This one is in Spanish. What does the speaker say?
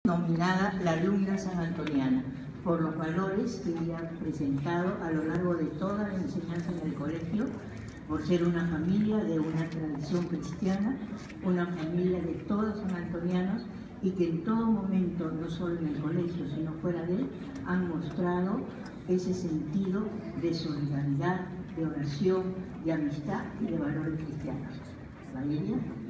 Nominada la alumna sanantoniana por los valores que ella ha presentado a lo largo de toda la enseñanza en el colegio, por ser una familia de una tradición cristiana, una familia de todos sanantonianos y que en todo momento, no solo en el colegio, sino fuera de él, han mostrado ese sentido de solidaridad, de oración, de amistad y de valores cristianos. Valeria.